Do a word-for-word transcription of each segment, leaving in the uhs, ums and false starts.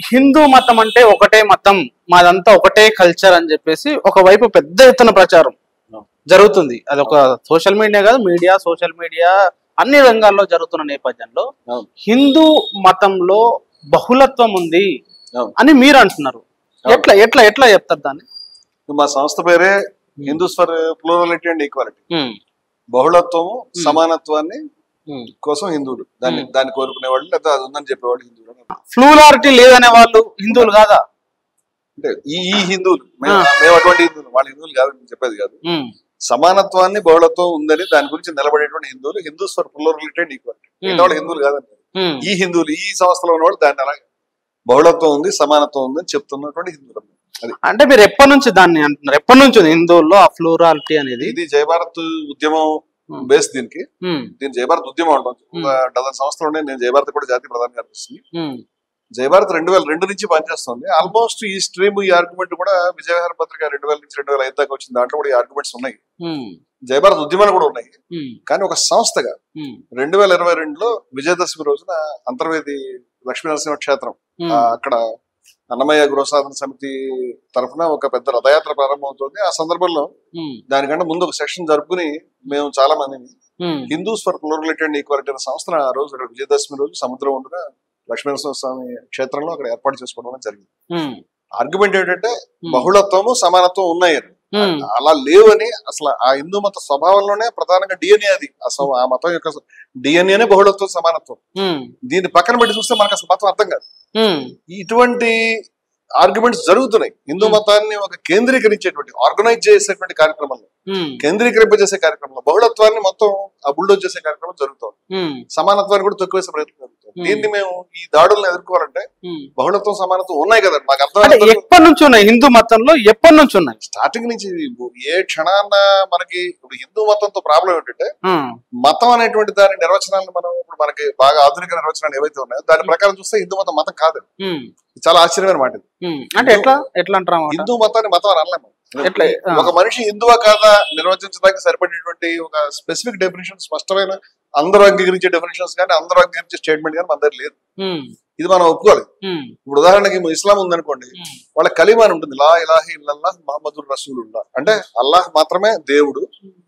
హిందూ మతం అంటే ఒకటే మతం, మాదంతా ఒకటే కల్చర్ అని చెప్పేసి ఒకవైపు పెద్ద ఎత్తున ప్రచారం జరుగుతుంది. అది ఒక సోషల్ మీడియా కాదు, మీడియా, సోషల్ మీడియా అన్ని రంగాల్లో జరుగుతున్న నేపథ్యంలో హిందూ మతంలో బహుళత్వం ఉంది అని మీరు అంటున్నారు. ఎట్లా ఎట్లా ఎట్లా చెప్తారు దాన్ని? మా సంస్థ పేరే Hindus for plurality and equality. బహుళత్వము సమానత్వాన్ని కోసం హిందువులు దాన్ని దాన్ని కోరుకునే వాళ్ళు, లేదా అది ఉందని చెప్పేవాళ్ళు హిందువులు. ప్లూరాలిటీ లేదనే వాళ్ళు హిందువులు కాదా? అంటే ఈ ఈ హిందువులు మేము అటువంటి హిందువులు, వాళ్ళ హిందువులు కాదు చెప్పేది కాదు. సమానత్వాన్ని బహుళత్వం ఉందని దాని గురించి నిలబడేటువంటి హిందువులు Hindus for plurality and equality. వాళ్ళు హిందువులు కాదండి. ఈ హిందువులు ఈ సంస్థలో ఉన్న వాళ్ళు దాన్ని అలాగే బహుళత్వం ఉంది సమానత్వం ఉంది అని చెప్తున్నటువంటి హిందువులు. అంటే మీరు ఎప్పటి నుంచి దాన్ని అంటున్నారు? ఎప్పటి నుంచి హిందువుల్లో ఆ ప్లూరాలిటీ అనేది? ఇది జయ భారత్ ఉద్యమం బేస్ దీనికి. దీని జయ భారత్ ఉద్యమం ఉంటుంది. ఒక డజన్ సంవత్సరాలు ఉన్నాయి. నేను జయ భారత్ కూడా జాతీయ ప్రధాన కార్యదర్శి. జయ భారత్ రెండు వేల రెండు నుంచి పనిచేస్తుంది. ఆల్మోస్ట్ ఈ స్ట్రీమ్ ఈ ఆర్గ్యుమెంట్ కూడా విజయవాడ పత్రిక రెండు వేల నుంచి రెండు వేల ఐదు దాకా వచ్చింది. దాంట్లో కూడా ఈ ఆర్గ్యుమెంట్స్ ఉన్నాయి. జయ భారత్ ఉద్యమాలు కూడా ఉన్నాయి. కానీ ఒక సంస్థగా రెండు వేల ఇరవై రెండులో విజయదశమి రోజున అంతర్వేది లక్ష్మీ నరసింహ క్షేత్రం అక్కడ అన్నమయ్య గృహసాధన సమితి తరఫున ఒక పెద్ద రథయాత్ర ప్రారంభమవుతుంది. ఆ సందర్భంలో దానికంటే ముందు ఒక సెక్షన్ జరుపుకుని మేము చాలా మందిని Hindus for plurality and equality అనే సంస్థను ఆ రోజు అక్కడ విజయదశమి రోజు సముద్రం ఉండుగా లక్ష్మీ నరసింహ స్వామి క్షేత్రంలో అక్కడ ఏర్పాటు చేసుకోవడం జరిగింది. ఆర్గ్యుమెంట్ ఏంటంటే బహుళత్వము సమానత్వం ఉన్నాయని, అలా లేవని. అసలు ఆ హిందూ మత స్వభావంలోనే ప్రధానంగా డిఎన్ఏ అది. అసలు ఆ మతం యొక్క డిఎన్ఏనే బహుళత్వం సమానత్వం. దీన్ని పక్కన పెట్టి చూస్తే మనకు అసలు మతం అర్థం కాదు. ఇటువంటి ఆర్గ్యుమెంట్స్ జరుగుతున్నాయి. హిందూ మతాన్ని ఒక కేంద్రీకరించేటువంటి ఆర్గనైజ్ చేసేటువంటి కార్యక్రమంలో, కేంద్రీకరింపజేసే కార్యక్రమంలో బహుళత్వాన్ని మొత్తం ఆ బుల్డోజ్ చేసే కార్యక్రమం జరుగుతుంది. సమానత్వాన్ని కూడా తక్కువ వేసే ప్రయత్నం జరుగుతుంది. దీన్ని మేము ఈ దాడులను ఎదుర్కోవాలంటే బహుళత్వం సమానత్వం ఉన్నాయి కదా మాకు అర్థం. ఎప్పటి నుంచి ఉన్నాయి హిందూ మతంలో? ఎప్పటి నుంచి ఉన్నాయి? స్టార్టింగ్ నుంచి. ఏ క్షణాన్న మనకి ఇప్పుడు హిందూ మతంతో ప్రాబ్లం ఏంటంటే మతం అనేటువంటి దాని నిర్వచనాలను మనం ఇప్పుడు మనకి బాగా ఆధునిక నిర్వచనాలు ఏవైతే ఉన్నాయో దాని ప్రకారం చూస్తే హిందూ మతం మతం కాదు. చాలా ఆశ్చర్యమైన మాట. అంటే ఎట్లా ఎట్లా అంటారా? హిందూ మతాన్ని మతం అని అనలేము. ఒక మనిషి హిందువా కాదా నిర్వచించడానికి సరిపడేటువంటి ఒక స్పెసిఫిక్ డెఫినేషన్, స్పష్టమైన అందరూ అంగీకరించే డెఫినేషన్స్ కానీ అందరూ అంగీకరించే స్టేట్మెంట్ కానీ మన దగ్గర లేదు. ఇది మనం ఒప్పుకోవాలి. ఇప్పుడు ఉదాహరణకి ఇస్లాం ఉందనుకోండి, వాళ్ళ కలీమా అని ఉంటుంది. లా ఇలాహి ఇల్లల్లాహ్ ముహమ్మదుర్ రసూలుల్లాహ్. అంటే అల్లాహ్ మాత్రమే దేవుడు,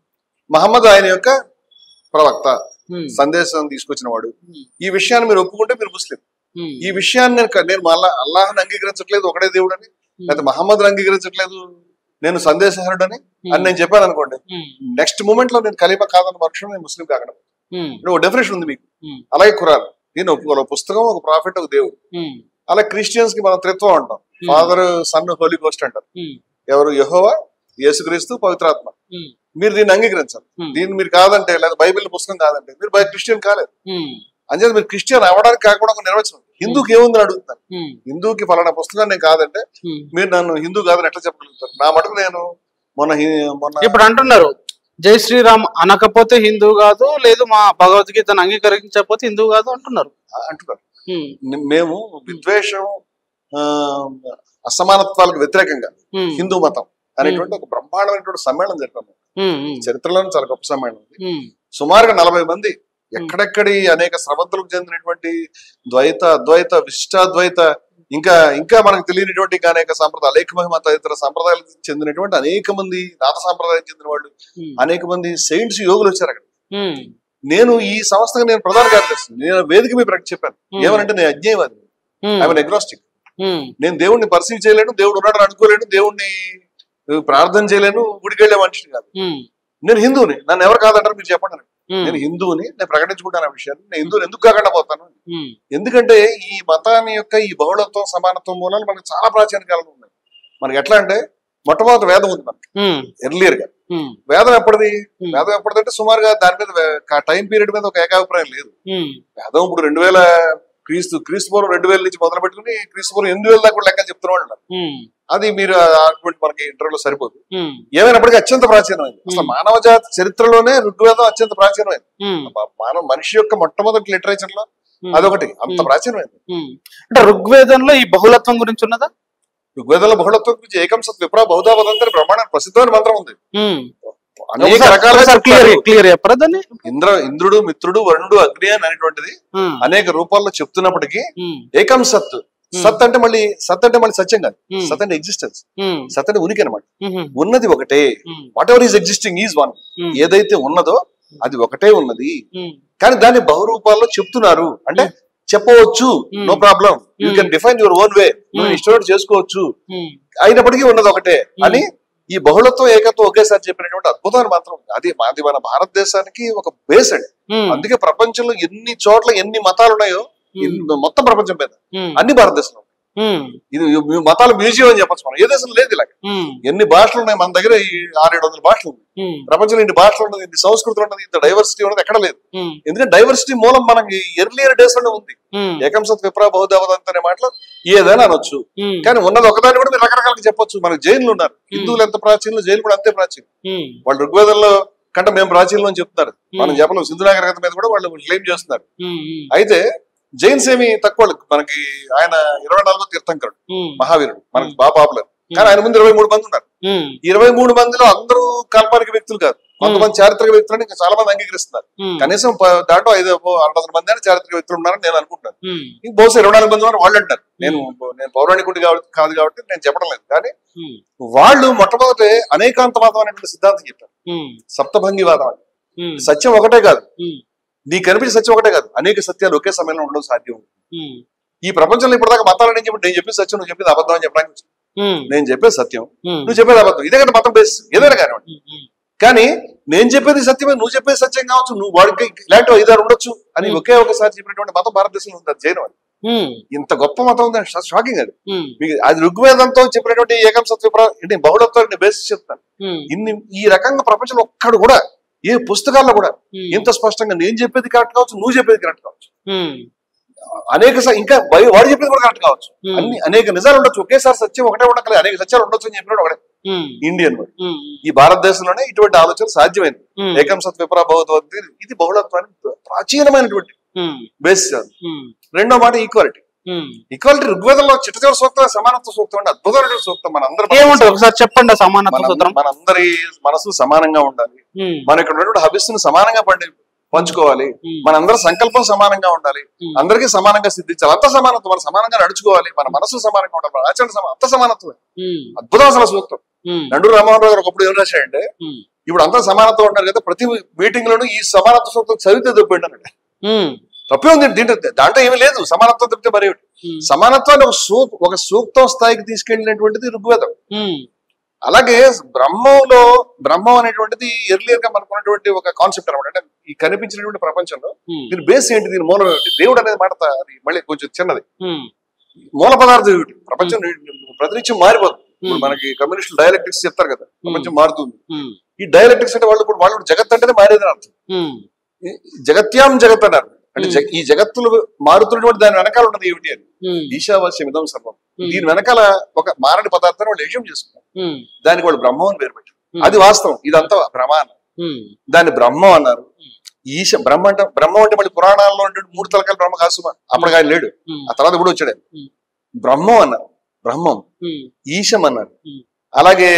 మహమ్మద్ ఆయన యొక్క ప్రవక్త, సందేశం తీసుకొచ్చిన వాడు. ఈ విషయాన్ని మీరు ఒప్పుకుంటే మీరు ముస్లిం. ఈ విషయాన్ని నేను మళ్ళా అల్లాహ్ని అంగీకరించట్లేదు ఒకటే దేవుడు అని, లేకపోతే మహమ్మద్ అంగీకరించట్లేదు నేను సందేశహరుడు అని అని నేను చెప్పాను అనుకోండి, నెక్స్ట్ మూమెంట్ లో నేను ఖలీఫా కాదన్న పక్షం నేను ముస్లిం కాగడం. ఒక డెఫినేషన్ ఉంది మీకు. అలాగే ఖురాన్ నేను ఒప్పుకోవాలి. పుస్తకం, ఒక ప్రాఫిట్, ఒక దేవుడు. అలా క్రిస్టియన్స్ కి మనం త్రిత్వం అంటాం. ఫాదర్, సన్, హోలీ గోస్ట్ అంటారు. ఎవరు? యెహోవా, యేసుక్రీస్తు, పవిత్రాత్మ. మీరు దీన్ని అంగీకరించాలి. దీన్ని మీరు కాదంటే, లేదా బైబిల్ పుస్తకం కాదంటే మీరు క్రిస్టియన్ కాలేదు. అంచేది మీరు క్రిస్టియన్ అవ్వడానికి కాకుండా ఒక నిర్వచనం. హిందూకి ఏముందని అడుగుతాను. హిందూకి ఫలానా పుస్తకాన్ని నేను కాదంటే మీరు నన్ను హిందూ కాదని ఎట్లా చెప్పగలుగుతారు? నా మటుకు నేను మొన్న మొన్న ఇప్పుడు అంటున్నారు జై శ్రీరామ్ అనకపోతే హిందూ కాదు, లేదు మా భగవద్గీతను అంగీకరించకపోతే హిందూ కాదు అంటున్నారు అంటున్నారు మేము విద్వేషం, అసమానత్వాలకు వ్యతిరేకంగా హిందూ మతం అనేటువంటి ఒక బ్రహ్మాండమైనటువంటి సమ్మేళనం జరిపాము. చరిత్రలోనే చాలా గొప్ప సమ్మేళనం. సుమారుగా నలభై మంది ఎక్కడెక్కడి అనేక స్రవంతులకు చెందినటువంటి ద్వైత, అద్వైత, విశిష్టాద్వైత, ఇంకా ఇంకా మనకు తెలియనటువంటి ఇంకా అనేక సాంప్రదాయ అలేఖ మహిమ తదితర సంప్రదాయాలకు చెందినటువంటి అనేక మంది, నాథ సాంప్రదాయం చెందిన వాళ్ళు, అనేక మంది సెయింట్స్, యోగులు వచ్చారు అక్కడ. నేను ఈ సంస్థకు నేను ప్రధాన కార్యదర్శి. నేను వేదిక మీద ప్రకటి చెప్పాను. ఏమనంటే నేను అజ్ఞేయవాది, ఐఎమ్ అగ్నాస్టిక్. నేను దేవుడిని పర్సీవ్ చేయలేను, దేవుడు ఉన్నాడని అనుకోలేను, దేవుడిని ప్రార్థన చేయలేను, గుడికి వెళ్లే మనిషిని కాదు. నేను హిందువుని, నన్ను ఎవరు కాదంటారు మీరు చెప్పండి. నేను హిందువుని, నేను ప్రకటించుకుంటాను ఆ విషయాన్ని. నేను హిందువుని ఎందుకు కాకుండా పోతాను? ఎందుకంటే ఈ మతాన్ని యొక్క ఈ బహుళత్వం, సమానత్వం మూలాలు మనకి చాలా ప్రాచీన కాలంలో ఉన్నాయి. మనకి ఎట్లా అంటే మొట్టమొదటి వేదం ఉంది మనకి ఎర్లియర్ గా. వేదం ఎప్పటిది? వేదం ఎప్పటిదంటే సుమారుగా దాని మీద టైం పీరియడ్ మీద ఒక ఏకాభిప్రాయం లేదు. వేదం ఇప్పుడు రెండు వేల క్రీస్తు క్రీస్తు పూర్వం రెండు వేల నుంచి మొదలు పెట్టుకుని క్రీస్తు పూర్వం ఎనిమిది వేల దాకా కూడా లెక్కలు చెప్తున్న వాళ్ళు. అది మీరు ఆర్గ్యుమెంట్ మనకి ఇంటర్వ్యూలో సరిపోదు. ఏమైనప్పటికీ అత్యంత ప్రాచీనమైంది. అసలు మానవ జాతి చరిత్రలోనే ఋగ్వేదం అత్యంత ప్రాచీనమైంది. మానవ మనిషి యొక్క మొట్టమొదటి లిటరేచర్ లో అదొకటి అంత ప్రాచీనమైంది. అంటే ఋగ్వేదంలో ఈ బహుళత్వం గురించి ఉన్నదా? ఋగ్వేదంలో బహుళత్వం గురించి ఏకం సత్ విప్రా బహుధా వదంతరి బ్రహ్మాండ ప్రసిద్ధమైన మంత్రం ఉంది. అనేక రకాలుగా ఇంద్ర ఇంద్రుడు, మిత్రుడు, వరుణుడు, అగ్ని అని అనేటువంటిది అనేక రూపాల్లో చెప్తున్నప్పటికీ ఏకం సత్ సత్ అంటే మళ్ళీ సత్ అంటే మళ్ళీ సత్యం కాదు. సత్ అంటే ఎగ్జిస్టెన్స్, సత్ అంటే ఉనికి అనమాట. ఉన్నది ఒకటే, whatever is existing is one. ఏదైతే ఉన్నదో అది ఒకటే ఉన్నది, కానీ దాన్ని బహురూపాల్లో చెప్తున్నారు. అంటే చెప్పవచ్చు, no problem, you can define your own way, నువ్వు ఇష్టం చేసుకోవచ్చు, అయినప్పటికీ ఉన్నది ఒకటే అని ఈ బహుళత్వం ఏకత్వం ఒకేసారి చెప్పినటువంటి అద్భుతమైన మాత్రం అది అది మన భారతదేశానికి ఒక బేస్ అండి. అందుకే ప్రపంచంలో ఎన్ని చోట్ల ఎన్ని మతాలు ఉన్నాయో మొత్తం ప్రపంచం మీద అన్ని భారతదేశంలో. ఇది మతాల మ్యూజియం అని చెప్పచ్చు. మనం ఏ దేశంలో లేదు ఇలాగ. ఎన్ని భాషలు ఉన్నాయి మన దగ్గర, ఈ ఆరేడు వందల భాషలు ఉన్నాయి ప్రపంచంలో. ఇన్ని భాషలు ఉన్నది, ఇన్ని సంస్కృతులు ఉన్నది, ఇంత డైవర్సిటీ ఉన్నది ఎక్కడ లేదు. ఎందుకంటే డైవర్సిటీ మూలం మనకి ఎర్లియర్ డేస్ లోనే ఉంది. ఏకం సత్ విప్రా బహుదేవదంత అనే మాటలు ఏదైనా అనొచ్చు, కానీ ఉన్నది ఒకదాన్ని కూడా మీరు రకరకాలుగా చెప్పొచ్చు. మనకు జైన్లు ఉన్నారు, హిందువులు ఎంత ప్రాచీనలు, జైలు కూడా అంతే ప్రాచీనం. వాళ్ళు ఋగ్వేదంలో కంటే మేము ప్రాచీనం అని చెప్తున్నారు, మనం చెప్పలేం. సింధు నాగరికత మీద కూడా వాళ్ళు క్లెయిమ్ చేస్తున్నారు. అయితే జైన్స్ ఏమి తక్కువ, మనకి ఆయన ఇరవై నాలుగో తీర్థంకరుడు మహావీరుడు, మనకి బాగా పాపులర్. కానీ ఆయన ముందు ఇరవై మూడు మంది ఉన్నారు. ఇరవై మూడు మందిలో అందరూ కాల్పనిక వ్యక్తులు కాదు, కొంతమంది చారిత్రక వ్యక్తులని ఇంకా చాలా మంది అంగీకరిస్తున్నారు. కనీసం దాంట్లో ఐదు అరవై మంది అయినా చారిత్రక వ్యక్తులు ఉన్నారని నేను అనుకుంటాను. ఇంక బహుశా ఇరవై నాలుగు మంది ఉన్నారు వాళ్ళు అంటారు. నేను నేను పౌరాణికుడి కాదు కాబట్టి నేను చెప్పడం లేదు, కానీ వాళ్ళు మొట్టమొదటి అనేకాంతవాదం అనేటువంటి సిద్ధాంతం చెప్పారు. సప్తభంగివాదం అని. సత్యం ఒకటే కాదు, నీకు కనిపించే సత్యం ఒకటే కాదు, అనేక సత్యాలు ఒకే సమయంలో ఉండడం సాధ్యం. ఈ ప్రపంచంలో ఇప్పటిదాకా మతాలు నేను చెప్పి నేను చెప్పేది సత్యం, నువ్వు చెప్పేది అబద్ధం అని చెప్పడానికి నేను చెప్పేది సత్యం, నువ్వు చెప్పేది అబద్ధం. ఇదే కదా మతం బేస్ ఏదైనా కానివ్వండి. కానీ నేను చెప్పేది సత్యమే, నువ్వు చెప్పేది సత్యం కావచ్చు, నువ్వు వాడికి ఇలాంటి ఐదారు ఉండొచ్చు అని ఒకే ఒకసారి చెప్పినటువంటి మతం భారతదేశంలో ఉంది. అది జైనం అని. ఇంత గొప్ప మతం ఉంది, షాకింగ్ అది. మీకు అది ఋగ్వేదంతో చెప్పినటువంటి ఏకం సత్య అంటే బహుళత్వాన్ని బేస్ చెప్తాను. ఇన్ని ఈ రకంగా ప్రపంచంలో ఒక్కడు కూడా ఏ పుస్తకాల్లో కూడా ఇంత స్పష్టంగా నేను చెప్పేది కరెక్ట్ కావచ్చు, నువ్వు చెప్పేది కరెక్ట్ కావచ్చు, అనేక ఇంకా వాడు చెప్పేది కూడా కరెక్ట్ కావచ్చు, అన్ని అనేక నిజాలు ఉండొచ్చు, ఒకేసారి సత్యం ఒకటే ఉండకలేదు, అనేక సత్యాలు ఉండొచ్చు అని చెప్పినాడు ఒకటే ఇండియన్ వాడు. ఈ భారతదేశంలోనే ఇటువంటి ఆలోచన సాధ్యమైంది. ఏకం సత్ విప్రా బహుత్వం, ఇది బహుళత్వానికి ప్రాచీనమైనటువంటి బేసిస్. రెండో మాట ఈక్వాలిటీ. ఈక్వాలిటీ ఋగ్వేదంలో చిట్ట చివరి సూక్తం సమానత్వ సూక్తం అండి, అద్భుతమైన సూక్తం. మన అందరూ ఒకసారి చెప్పండి సమానత్వ సూత్రం. మనందరి మనసు సమానంగా ఉండాలి, మన ఇక్కడ ఉన్నటువంటి హబిస్సును సమానంగా పండి పంచుకోవాలి, మనందరి సంకల్పం సమానంగా ఉండాలి, అందరికీ సమానంగా సిద్ధించాలి, అంత సమానత్వం. మనం సమానంగా నడుచుకోవాలి, మన మనసు సమానంగా ఉండాలి, మన ఆచరణ అంత సమానత్వమే. అద్భుతం అసలు సూక్తం. నండూరు రామమోహన్ రావు గారు ఒకప్పుడు ఏం రాశాడంటే, ఇప్పుడు అంతా సమానత్వం ఉంటారు కదా, ప్రతి మీటింగ్ లోనూ ఈ సమానత్వ సూక్తం చదివితే తప్పిండి అన్నాడు. తప్పే ఉంది దీంట్లో, దాంట్లో ఏమీ లేదు. సమానత్వం తప్పితే మరి సమానత్వాన్ని ఒక సూ ఒక సూక్తం స్థాయికి తీసుకెళ్ళినటువంటిది ఋగ్వేదం. అలాగే బ్రహ్మంలో బ్రహ్మం అనేటువంటిది ఎర్లియర్ గా మనకున్నటువంటి ఒక కాన్సెప్ట్ అనమాట. అంటే ఈ కనిపించినటువంటి ప్రపంచంలో దీని బేస్ ఏంటి, దీని మూలం ఏంటి? దేవుడు అనేది మాట అది మళ్ళీ కొంచెం చిన్నది. మూల పదార్థం ఏమిటి? ప్రపంచం ప్రతినిత్యం మారిపోతుంది. ఇప్పుడు మనకి కమ్యూనిస్టులు డైలెక్టిక్స్ చెప్తారు కదా, ప్రపంచం మారుతుంది. ఈ డైలెక్టిక్స్ అంటే వాళ్ళు ఇప్పుడు వాళ్ళు జగత్ అంటేనే మారేదని అర్థం. జగత్యాం జగత్ అన్నారు. అంటే ఈ జగత్తులు మారుతున్నటువంటి దాని వెనకాల ఉన్నది ఏమిటి అని, ఈశావాస్యం ఇదం సర్వం. దీని వెనకాల ఒక మారని పదార్థాన్ని వాళ్ళు ఎజ్యూమ్ చేసుకున్నారు, దానికి వాళ్ళు బ్రహ్మం అని పేరు పెట్టారు. అది వాస్తవం, ఇదంతా బ్రహ్మ అన్నారు, దాన్ని బ్రహ్మం అన్నారు. ఈశ బ్రహ్మ అంటే బ్రహ్మం అంటే మళ్ళీ పురాణాల్లో మూడు తలకాయలు బ్రహ్మ కాసుమా, అప్పుడు ఆయన లేడు, ఆ తర్వాత కూడా వచ్చాడు. బ్రహ్మం అన్నారు, బ్రహ్మం. ఈశం అన్నారు, అలాగే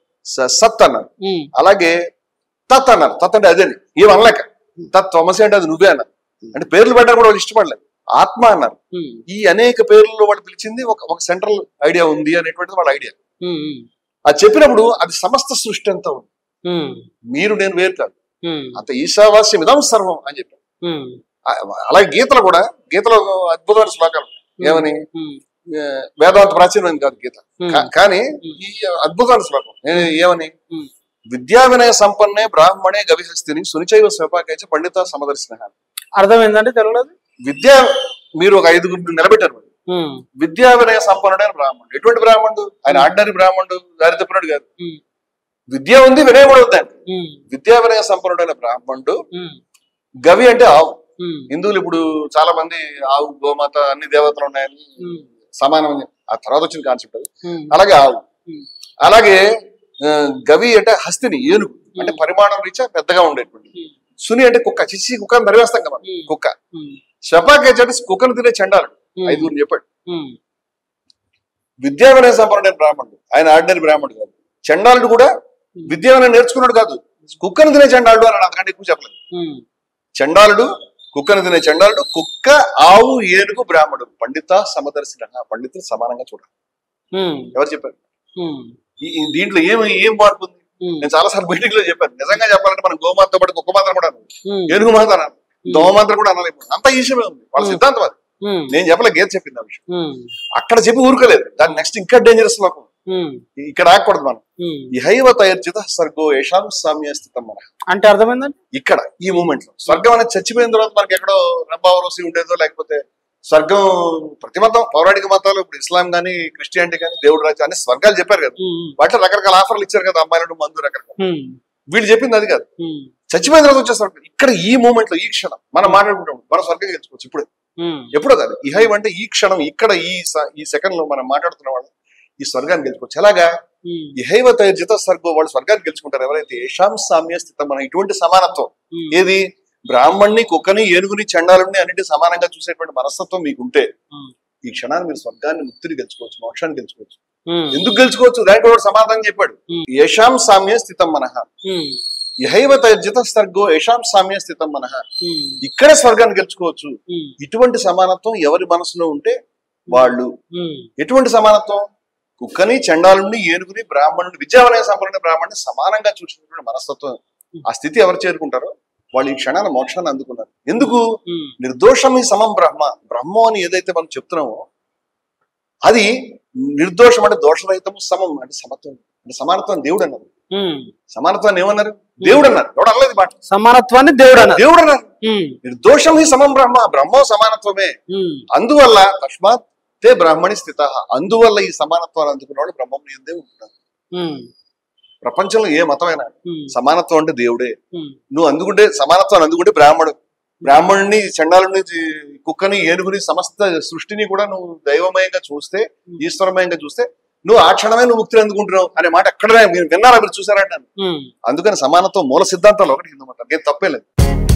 సత్ అన్నారు, అలాగే తత్ అన్నారు. తత్ అంటే అదే, ఏం అనలేక తత్ త్వమసి అంటే అది నువ్వే అన్నారు. అంటే పేర్లు పెట్టడం కూడా వాళ్ళు ఇష్టపడలేదు. ఆత్మ అన్నారు. ఈ అనేక పేర్లలో వాళ్ళు పిలిచింది ఒక ఒక సెంట్రల్ ఐడియా ఉంది అనేటువంటిది వాళ్ళ ఐడియా. అది చెప్పినప్పుడు అది సమస్త సృష్టి అంతా ఉంది, మీరు నేను వేరు కాదు, అంత ఈశావాస్యం ఇదం సర్వం అని చెప్పారు. అలాగే గీతలో కూడా, గీతలో అద్భుతమైన శ్లోకాలు ఏమని, వేదాంత ప్రాచీనమైంది కాదు గీత, కానీ ఈ అద్భుతమైన శ్లోకం ఏమని, విద్యా వినయ సంపన్నే బ్రాహ్మణే గవిహస్తిని సునిచైవ స్వపాకైచ పండిత సమదర్శన. అర్థం ఏంటంటే తెలుగు విద్య మీరు ఒక ఐదుగురు నిలబెట్టారు, విద్యా వినయ సంపన్నుడైన బ్రాహ్మణుడు. ఎటువంటి బ్రాహ్మణుడు? ఆయన ఆర్డినరీ బ్రాహ్మణుడు, దారి తప్పినాడు కాదు. విద్య ఉంది, వినయం కూడా ఉందండి. విద్యా వినయ సంపన్నుడైన బ్రాహ్మణుడు. గవి అంటే ఆవు. హిందువులు ఇప్పుడు చాలా మంది ఆవు, గోమాత, అన్ని దేవతలు ఉన్నాయని సమానం, ఆ తర్వాత వచ్చిన కాన్సెప్ట్ అది. అలాగే ఆవు. అలాగే గవి అంటే హస్తిని, ఏనుగు అంటే పరిమాణం రీత్యా పెద్దగా ఉండేటువంటి. సుని అంటే కుక్క, చిచ్చి కుక్కను తరివేస్తాం కదా కుక్క. స్వపాకేచ్ అంటే కుక్కను తినే చండాలుడు. ఐదుగురు చెప్పాడు. విద్యా వినయ సంపన్నుడైన బ్రాహ్మణుడు, ఆయన ఆర్డినరీ బ్రాహ్మణుడు కాదు. చండాలుడు కూడా విద్యా వినయం నేర్చుకున్నాడు కాదు, కుక్కను తినే చండాలుడు అన్నాడు, అంతకంటే ఎక్కువ చెప్పలేదు. చండాలుడు, కుక్కను తినే చండాలుడు, కుక్క, ఆవు, ఏనుగు, బ్రాహ్మడు, పండిత సమదర్శన, పండితులు సమానంగా చూడాలి. ఎవరు చెప్పారు? దీంట్లో ఏం ఏం మార్పు ఉంది? నేను చాలా సార్లు మీటింగ్ లో చెప్పాను. నిజంగా చెప్పాలంటే మనం గోమాతతో పాటు కుక్క మాత్రం కూడా అనాలి, ఏనుగు మాత్రం అనాలి, దోమ మాత్రం కూడా అనలేదు. అంత ఈజీగా ఉంది వాళ్ళ సిద్ధాంతం అది. నేను చెప్పలే, గేదె చెప్పింది ఆ విషయం. అక్కడ చెప్పి ఊరుకోలేదు, దాని నెక్స్ట్ ఇంకా డేంజరస్ లోకం ఇక్కడ ఆగకూడదు మనం. ఇహైవ తైర్జిత స్వర్గో యశాం సామ్య స్థితం మన అంటే అర్థమైందండి. ఇక్కడ ఈ మూమెంట్ లో స్వర్గం అనేది చచ్చిపోయిన తర్వాత మనకి ఎక్కడో రంభావరోసి ఉండేదో, లేకపోతే స్వర్గం ప్రతి మతం పౌరాణిక మతాలు, ఇప్పుడు ఇస్లాం గానీ క్రిస్టియానిటీ కానీ దేవుడు రాజ్యం అనే స్వర్గాలు చెప్పారు కదా, వాటిలో రకరకాల ఆఫర్లు ఇచ్చారు కదా, అమ్మాయిలు మందు రకరకాల. వీళ్ళు చెప్పింది అది కాదు, చచ్చిపోయిన తర్వాత వచ్చే స్వర్గం. ఇక్కడ ఈ మూమెంట్ లో ఈ క్షణం మనం మాట్లాడుకుంటాం, మనం స్వర్గం గెలుచుకోవచ్చు ఇప్పుడే. ఎప్పుడో కాదు, ఇహైవ్ అంటే ఈ క్షణం, ఇక్కడ ఈ ఈ సెకండ్ లో మనం మాట్లాడుతున్న వాళ్ళు ఈ స్వర్గాన్ని గెలుచుకోవచ్చు. ఎలాగా? ఇహైవ తైర్జిత స్వర్గో, వాళ్ళు స్వర్గాన్ని గెలుచుకుంటారు ఎవరైతే యశాం సామ్య స్థితం మన, ఇటువంటి సమానత్వం. ఏది? బ్రాహ్మణ్ణి, కుక్కని, ఏనుగుని, చండాలుని అన్నింటి సమానంగా చూసేటువంటి మనస్తత్వం మీకుంటే ఈ క్షణాన్ని మీరు స్వర్గాన్ని, ముక్తిని గెలుచుకోవచ్చు, మోక్షాన్ని గెలుచుకోవచ్చు. ఎందుకు గెలుచుకోవచ్చు? దానికి కూడా సమాధానం చెప్పాడు. యశాం సామ్య స్థితం మనః, ఇహైవ తైర్జిత స్వర్గో యశాం సామ్య స్థితం మనః, ఇక్కడే స్వర్గాన్ని గెలుచుకోవచ్చు. ఇటువంటి సమానత్వం ఎవరి మనసులో ఉంటే వాళ్ళు. ఎటువంటి సమానత్వం? కుక్కని, చండాలుని, ఏనుగుని, బ్రాహ్మణుని, విద్యావనయ సంపన్నుని, బ్రాహ్మణుని సమానంగా చూసినటువంటి మనస్తత్వం, ఆ స్థితి ఎవరు చేరుకుంటారో వాళ్ళు ఈ క్షణాల మోక్షాన్ని అందుకున్నారు. ఎందుకు? నిర్దోషమి సమం బ్రహ్మ, బ్రహ్మం అని ఏదైతే మనం చెప్తున్నామో అది నిర్దోషం అంటే దోషరహితము, సమం అంటే సమత్వం, అంటే సమానత్వం. దేవుడు అన్నారు. సమానత్వాన్ని ఏమన్నారు? దేవుడు అన్నారు. ఎవడు అనలేదు మాట. సమానత్వాన్ని దేవుడు అన్నారు. దేవుడు అన్నారు. నిర్దోషం హి సమం బ్రహ్మ, బ్రహ్మం సమానత్వమే. అందువల్ల తస్మాత్ తే బ్రాహ్మణి స్థిత, అందువల్ల ఈ సమానత్వాన్ని అందుకున్న వాళ్ళు బ్రహ్మం ఎందే ఉంటున్నారు. ప్రపంచంలో ఏ మతమైనా సమానత్వం అంటే దేవుడే. నువ్వు అందుకుంటే సమానత్వాన్ని అందుకుంటే బ్రాహ్మడు, బ్రాహ్మణుని, చండాలుని, కుక్కని, ఏనుగుని, సమస్త సృష్టిని కూడా నువ్వు దైవమయంగా చూస్తే, ఈశ్వరమయంగా చూస్తే నువ్వు ఆ క్షణమే నువ్వు ముక్తిని అందుకుంటున్నావు అనే మాట ఎక్కడ విన్నారా? మీరు చూసారంటాను. అందుకని సమానత్వం మూల సిద్ధాంతాలు ఒకటి హిందూ మతం, ఏం తప్పే లేదు.